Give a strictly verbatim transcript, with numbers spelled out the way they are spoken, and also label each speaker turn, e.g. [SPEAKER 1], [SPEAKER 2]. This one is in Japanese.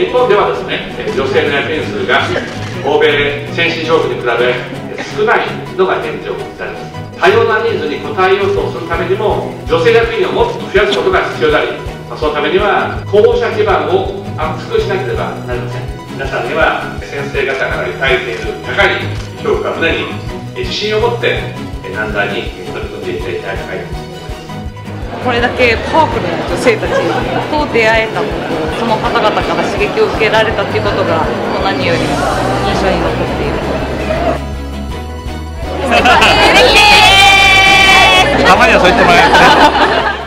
[SPEAKER 1] 日本ではですね、女性の役員数が欧米先進諸国に比べ少ないのが現状であります。多様なニーズに応えようとするためにも、女性役員をもっと増やすことが必要であり、そのためには候補者基盤を厚くしなければなりません。皆さんには先生方から抱いている高い評価を胸に、自信を持って難題に取り組んでいただきたいと思います。
[SPEAKER 2] これだけパワフルな女性たちと出会えたこと、その方々から刺激を受けられたということが、もう何よりも印象に残っている。
[SPEAKER 3] たまにはそう言ってもらえるね。